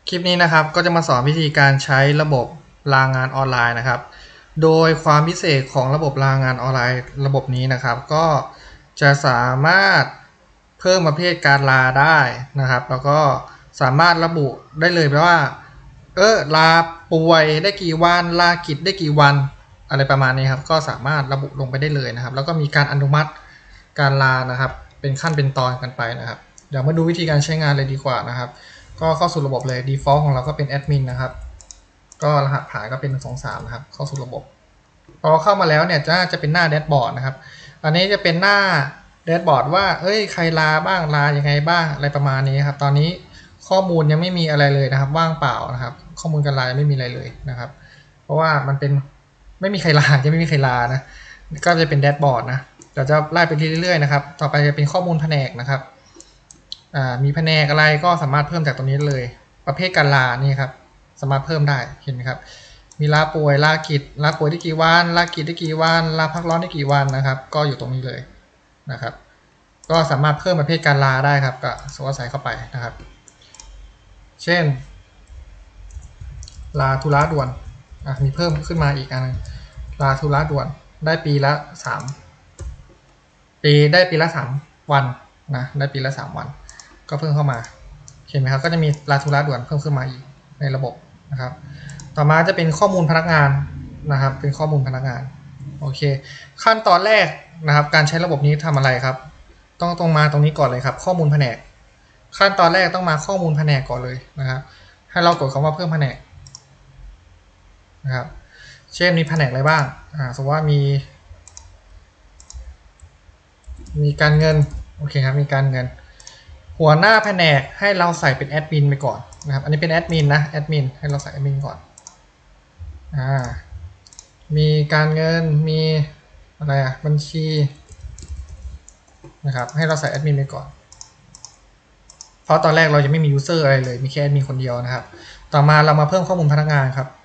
คลิปนี้นะครับก็จะมาสอนวิธีการใช้ระบบลางานออนไลน์นะครับโดยความพิเศษของระบบลางานออนไลน์ระบบนี้นะครับก็จะสามารถเพิ่มประเภทการลาได้นะครับแล้วก็สามารถระบุได้เลยว่าลาป่วยได้กี่วันลากิจได้กี่วันอะไรประมาณนี้ครับก็สามารถระบุลงไปได้เลยนะครับแล้วก็มีการอนุมัติการลานะครับเป็นขั้นเป็นตอนกันไปนะครับเดี๋ยวมาดูวิธีการใช้งานเลยดีกว่านะครับก็เข้าสู่ระบบเลย default ของเราก็เป็นแอดมินนะครับก็รหัสผ่านก็เป็น123นะครับเข้าสู่ระบบพอเข้ามาแล้วเนี่ยจะเป็นหน้าแดชบอร์ดนะครับอันนี้จะเป็นหน้าแดชบอร์ดว่าใครลาบ้างลายังไงบ้างอะไรประมาณนี้ครับตอนนี้ข้อมูลยังไม่มีอะไรเลยนะครับว่างเปล่านะครับข้อมูลการลายังไม่มีอะไรเลยนะครับเพราะว่ามันเป็นไม่มีใครลาจะไม่มีใครลานะก็จะเป็นแดชบอร์ดนะเดี๋ยวจะไล่ไปเรื่อยๆนะครับต่อไปจะเป็นข้อมูลแผนกนะครับมีแผนกอะไรก็สามารถเพิ่มจากตรงนี้เลยประเภทการลานี่ครับสามารถเพิ่มได้เห็นไหมครับมีลาป่วยลากิจลาป่วยได้กี่วันลากิจได้กี่วันลาพักร้อนได้กี่วันนะครับก็อยู่ตรงนี้เลยนะครับก็สามารถเพิ่มประเภทการลาได้ครับก็สวมใส่เข้าไปนะครับเช่นลาธุระด่วนมีเพิ่มขึ้นมาอีกอันนึงลาธุระด่วนได้ปีละ3 วันนะได้ปีละ3 วันก็เพิ่มเข้ามาเห็นไหมครับก็จะมีลาธุระด่วนเพิ่มขึ้นมาอีกในระบบนะครับต่อมาจะเป็นข้อมูลพนักงานนะครับเป็นข้อมูลพนักงานโอเคขั้นตอนแรกนะครับการใช้ระบบนี้ทำอะไรครับต้องมาตรงนี้ก่อนเลยครับข้อมูลแผนกขั้นตอนแรกต้องมาข้อมูลแผนกก่อนเลยนะครับให้เรากดคำว่าเพิ่มแผนกนะครับเช่นมีแผนกอะไรบ้างสมมติว่ามีการเงินโอเคครับมีการเงินหัวหน้าแผนกให้เราใส่เป็นแอดมินไปก่อนนะครับอันนี้เป็นแอดมินนะแอดมินให้เราใส่แอดมินก่อนมีการเงินมีอะไรบัญชีนะครับให้เราใส่แอดมินไปก่อนเพราะตอนแรกเราจะไม่มียูเซอร์อะไรเลยมีแค่แอดมินคนเดียวนะครับต่อมาเรามาเพิ่มข้อมูลพนักงานครับ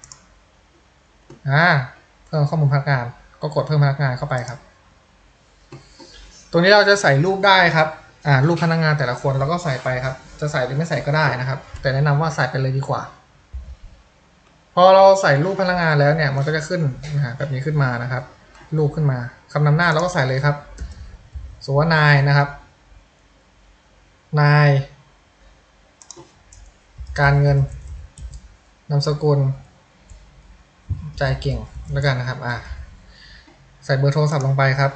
เพิ่มข้อมูลพนักงานก็กดเพิ่มพนักงานเข้าไปครับตรงนี้เราจะใส่รูปได้ครับรูปพนักงานแต่ละคนเราก็ใส่ไปครับจะใส่หรือไม่ใส่ก็ได้นะครับแต่แนะนำว่าใส่ไปเลยดีกว่าพอเราใส่รูปพนักงานแล้วเนี่ยมันก็จะขึ้นแบบนี้ขึ้นมานะครับรูปขึ้นมาคำนำหน้าเราก็ใส่เลยครับสมมติว่านายนะครับนายการเงินนามสกุลใจเก่งแล้วกันนะครับใส่เบอร์โทรศัพท์ลงไปครับ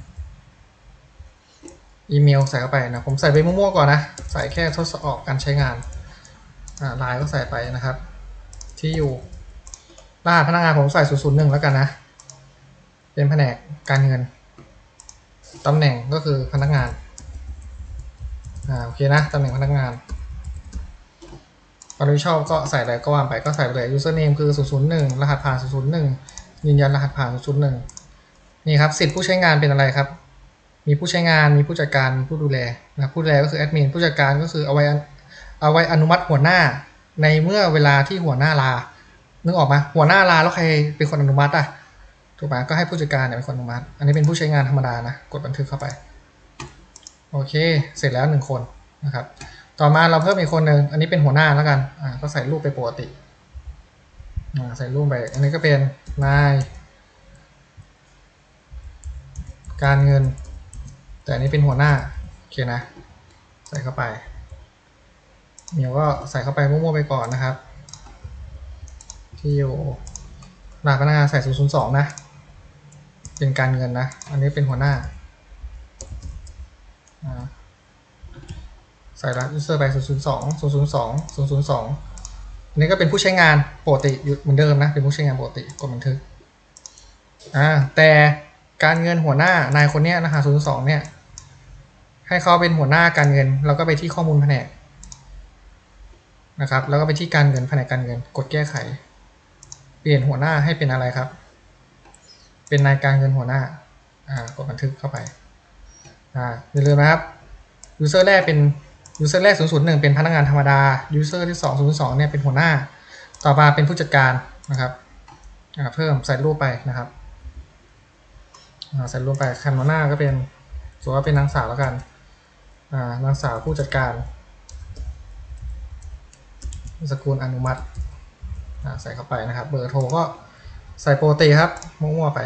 อีเมลใส่เข้าไปนะผมใส่ไปมั่วๆก่อนนะใส่แค่ทดสอบการใช้งานไลน์ก็ใส่ไปนะครับที่อยู่รหัสพนักงานผมใส่001แล้วกันนะเป็นแผนกการเงินตำแหน่งก็คือพนักงานโอเคนะตำแหน่งพนักงานความรับผิดชอบก็ใส่อะไรก็ว่างไปก็ใส่ไปเลย username คือ001รหัสผ่าน001ยืนยันรหัสผ่าน001นี่ครับสิทธิผู้ใช้งานเป็นอะไรครับมีผู้ใช้งานมีผู้จัดการมีผู้ดูแลนะผู้ดูแลก็คือแอดมินผู้จัดการก็คือเอาไว้อนุมัติหัวหน้าในเมื่อเวลาที่หัวหน้าลานึกออกไหมหัวหน้าลาแล้วใครเป็นคนอนุมัติถูกไหมก็ให้ผู้จัดการเป็นคนอนุมัติอันนี้เป็นผู้ใช้งานธรรมดานะกดบันทึกเข้าไปโอเคเสร็จแล้ว1 คนนะครับต่อมาเราเพิ่มอีกคนหนึ่งอันนี้เป็นหัวหน้าแล้วกันก็ใส่รูปไปปกติใส่รูปไปอันนี้ก็เป็นนายการเงินแต่อันนี้เป็นหัวหน้าโอเคนะใส่เข้าไปเดี๋ยวก็ใส่เข้าไปมั่วๆไปก่อนนะครับที่อยู่รหัสพนักงานใส่002นะเป็นการเงินนะอันนี้เป็นหัวหน้าใส่รหัส user ไป002อันนี้ก็เป็นผู้ใช้งานปกติอยู่เหมือนเดิมนะเป็นผู้ใช้งานปกติกดบันทึกแต่การเงินหัวหน้านายคนนี้รหัส002เนี่ยให้เขาเป็นหัวหน้าการเงินแล้วก็ไปที่ข้อมูลแผนกนะครับแล้วก็ไปที่การเงินแผนกการเงินกดแก้ไขเปลี่ยนหัวหน้าให้เป็นอะไรครับเป็นนายการเงินหัวหน้ากดบันทึกเข้าไปอย่าลืมนะครับยูเซอร์แรกเป็นยูเซอร์แรก001เป็นพนักงานธรรมดายูเซอร์ที่202เนี่ยเป็นหัวหน้าต่อมาเป็นผู้จัดการนะครับเพิ่มใส่รูปไปนะครับใส่รูปไปคำนำหน้าก็เป็นสมมติว่าเป็นนางสาวแล้วกันนางสาวผู้จัดการสกุลอนุมัติใส่เข้าไปนะครับเบอร์โทรก็ใส่ปกติครับมั่วๆไป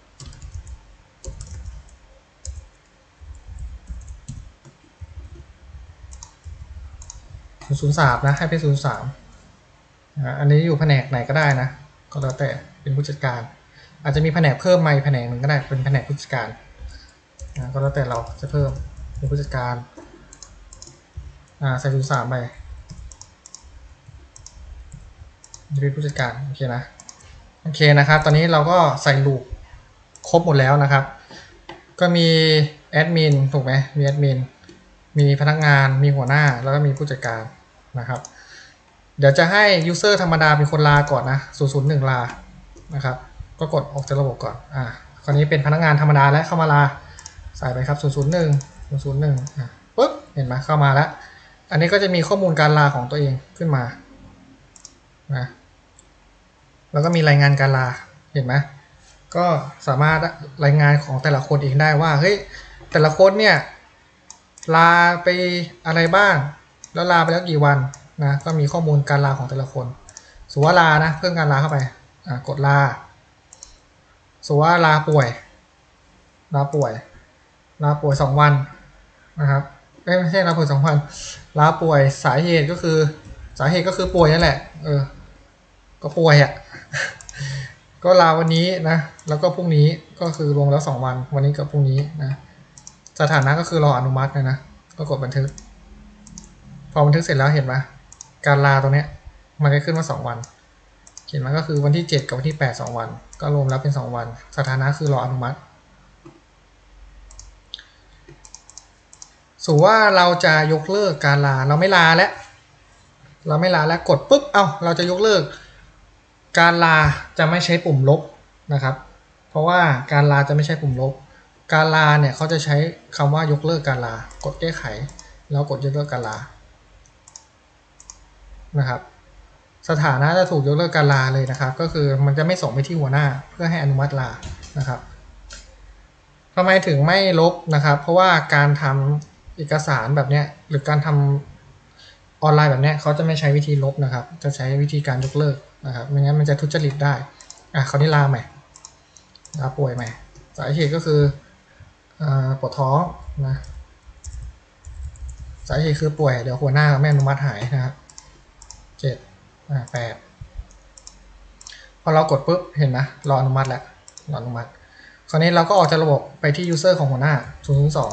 003นะให้เป็น03อันนี้อยู่แผนกไหนก็ได้นะก็แล้วแต่เป็นผู้จัดการอาจจะมีแผนกเพิ่มมาอีกแผนกหนึ่งก็ได้เป็นแผนกผู้จัดการก็แล้วแต่เราจะเพิ่มเป็นผู้จัดการใส่03ไปจะเป็นผู้จัดการโอเคนะโอเคนะครับตอนนี้เราก็ใส่ลูปครบหมดแล้วนะครับก็มีแอดมินถูกไหมมีแอดมินมีพนักงานมีหัวหน้าแล้วก็มีผู้จัดการนะครับเดี๋ยวจะให้ user ธรรมดาเป็นคนลาก่อนนะ001ลานะครับก็กดออกจากระบบก่อนคราวนี้เป็นพนักงานธรรมดาและเข้ามาลาใส่ไปครับ001ปุ๊บเห็นไหมเข้ามาแล้วอันนี้ก็จะมีข้อมูลการลาของตัวเองขึ้นมานะแล้วก็มีรายงานการลาเห็นไหมก็สามารถรายงานของแต่ละคนเองได้ว่าเฮ้ยแต่ละคนเนี่ยลาไปอะไรบ้างแล้วลาไปแล้วกี่วันนะก็มีข้อมูลการลาของแต่ละคนสมมติว่าลานะเพิ่มการลาเข้าไปกดลาสมมติว่าลาป่วย2 วันนะครับไม่ใช่ลาป่วย2 วันลาป่วยสาเหตุก็คือป่วยนั่นแหละก็ป่วยก็ลาวันนี้นะแล้วก็พรุ่งนี้ก็คือรวมแล้ว2 วันวันนี้กับพรุ่งนี้นะสถานะก็คือรออนุมัตินะก็กดบันทึกพอบันทึกเสร็จแล้วเห็นไหมการลาตรงเนี้ยมันจะขึ้นว่า2 วันเห็นไหมก็คือวันที่7กับวันที่8 2 วันก็รวมแล้วเป็น2 วันสถานะคือรออนุมัติสมมติว่าเราจะยกเลิกการลาเราไม่ลาแล้วกดปุ๊บเราจะยกเลิกการลาจะไม่ใช้ปุ่มลบนะครับเพราะว่าการลาจะไม่ใช้ปุ่มลบการลาเนี่ยเขาจะใช้คำว่ายกเลิกการลากดแก้ไขแล้วกดยกเลิกการลานะครับสถานะจะถูกยกเลิกการลาเลยนะครับก็คือมันจะไม่ส่งไปที่หัวหน้าเพื่อให้อนุมัติลานะครับทำไมถึงไม่ลบนะครับเพราะว่าการทำเอกสารแบบนี้หรือการทำออนไลน์แบบนี้เขาจะไม่ใช้วิธีลบนะครับจะใช้วิธีการยกเลิกนะครับไม่งั้นมันจะทุจริตได้คราวนี้ลาใหม่ลาป่วยใหม่สาเหตุก็คือปวดท้องนะสาเหตุคือป่วยเดี๋ยวหัวหน้าไม่อนุมัติหายนะครับ7 8พอเรากดปุ๊บเห็นไหมรออนุมัติแล้วรออนุมัติคราวนี้เราก็ออกจากระบบไปที่ user ของหัวหน้า002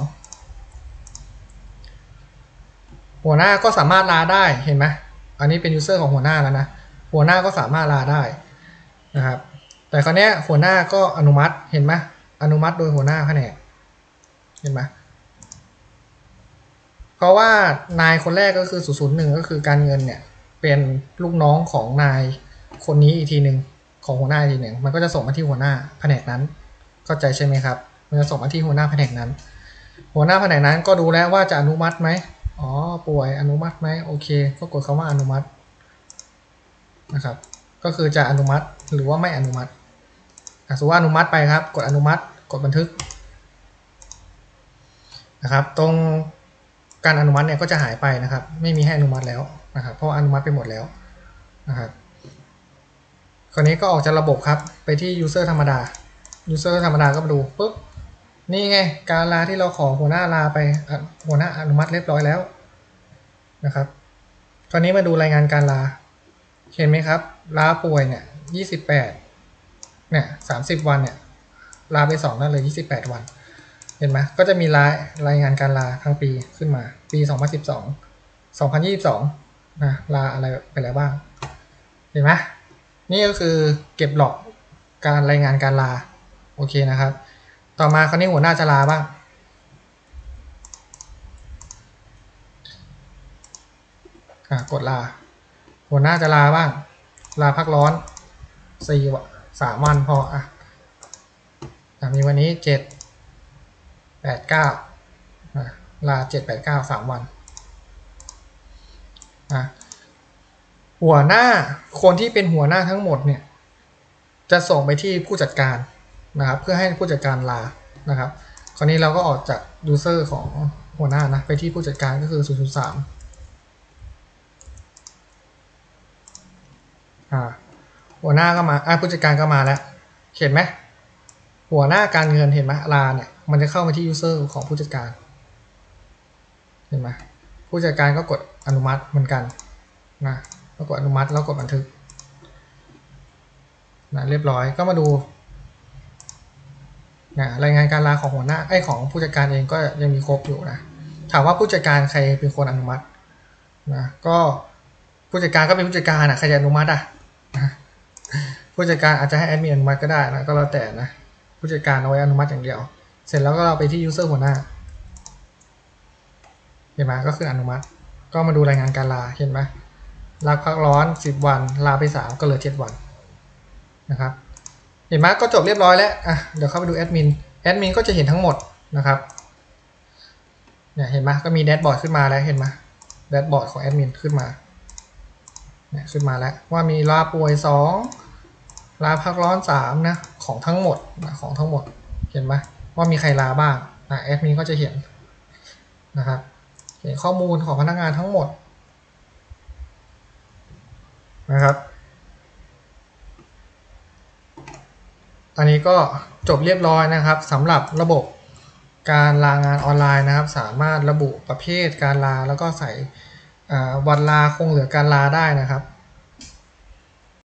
หัวหน้าก็สามารถลาได้เห็นไหมอันนี้เป็น user ของหัวหน้าแล้วนะหัวหน้าก็สามารถลาได้นะครับแต่คราวนี้หัวหน้าก็อนุมัติเห็นไหมอนุมัติโดยหัวหน้าแผนกเห็นไหมเพราะว่านายคนแรกก็คือ001ก็คือการเงินเนี่ยเป็นลูกน้องของนายคนนี้อีกทีหนึ่งของหัวหน้าอีกทีหนึ่งมันก็จะส่งมาที่หัวหน้าแผนกนั้นเข้าใจใช่ไหมครับมันจะส่งมาที่หัวหน้าแผนกนั้นหัวหน้าแผนกนั้นก็ดูแล้วว่าจะอนุมัติไหมป่วยอนุมัติไหมโอเคก็กดคำว่าอนุมัตินะครับก็คือจะอนุมัติหรือว่าไม่อนุมัติสมมติว่าอนุมัติไปครับกดอนุมัติกดบันทึกนะครับตรงการอนุมัติเนี่ยก็จะหายไปนะครับไม่มีให้อนุมัติแล้วนะครับเพราะอนุมัติไปหมดแล้วนะครับคราวนี้ก็ออกจากระบบครับไปที่ user ธรรมดา user ธรรมดาก็มาดูปุ๊บนี่ไงการลาที่เราขอหัวหน้าลาไปหัวหน้าอนุมัติเรียบร้อยแล้วนะครับคราวนี้มาดูรายงานการลาเห็นไหมครับลาป่วยเนี่ย28เนี่ย30 วันเนี่ยลาไป2นั่นเลย28 วันเห็นไหมก็จะมีรายงานการลาทั้งปีขึ้นมาปี2012 2022นะลาอะไรไปแล้วบ้างเห็นไหมนี่ก็คือเก็บหลอกการรายงานการลาโอเคนะครับต่อมาคราวนี้หัวหน้าจะลาบ้างกดลาหัวหน้าจะลาบ้างลาพักร้อน3 วันพอมีวันนี้7 8 9ลา7 8 9 3 วันหัวหน้าคนที่เป็นหัวหน้าทั้งหมดเนี่ยจะส่งไปที่ผู้จัดการนะครับเพื่อให้ผู้จัดการลานะครับคราวนี้เราก็ออกจาก user ของหัวหน้านะไปที่ผู้จัดการก็คือ003 หัวหน้าก็มาผู้จัดการก็มาแล้วเห็นไหมหัวหน้าการเงินเห็นไหมลาเนี่ยมันจะเข้ามาที่ user ของผู้จัดการเห็นไหมผู้จัดการก็กดอนุมัติเหมือนกันนะแล้วกดอนุมัติแล้วกดบันทึกนะเรียบร้อยก็มาดูนะรายงานการลาของหัวหน้าของผู้จัดการเองก็ยังมีครบอยู่นะถามว่าผู้จัดการใครเป็นคนอนุมัตินะก็ผู้จัดการก็เป็นผู้จัดการใครจะอนุมัติผู้จัดการอาจจะให้แอดมินอนุมัติก็ได้นะก็แล้วแต่นะผู้จัดการเอาไว้อนุมัติอย่างเดียวเสร็จแล้วก็เราไปที่ user หัวหน้าเห็นไหมก็คืออนุมัติก็มาดูรายงานการลาเห็นไหมลาพักร้อน10 วันลาไป3ก็เหลือ7 วันนะครับเห็นไหมก็จบเรียบร้อยแล้วเดี๋ยวเข้าไปดูแอดมินก็จะเห็นทั้งหมดนะครับเนี่ยเห็นไหมก็มีแดชบอร์ดขึ้นมาแล้วเห็นไหมแดชบอร์ดของแอดมินขึ้นมาเนี่ยขึ้นมาแล้วว่ามีลาป่วย2ลาพักร้อน3นะของทั้งหมดของทั้งหมดเห็นไหมว่ามีใครลาบ้างแอดมินก็จะเห็นนะครับเห็นข้อมูลของพนักงานทั้งหมดนะครับอันนี้ก็จบเรียบร้อยนะครับสำหรับระบบการลางานออนไลน์นะครับสามารถระบุประเภทการลาแล้วก็ใส่วันลาคงเหลือการลาได้นะครับ